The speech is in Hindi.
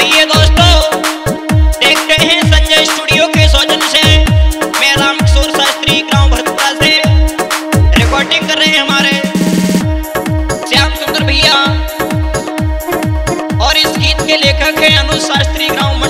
आइए दोस्तों, देखते हैं संजय स्टूडियो के सौजन्य से मैं रामकिशोर शास्त्री गांव भरतपुरा से रिकॉर्डिंग कर रहे हैं हमारे श्याम सुंदर भैया, और इस गीत के लेखक हैं अनुज शास्त्री गांव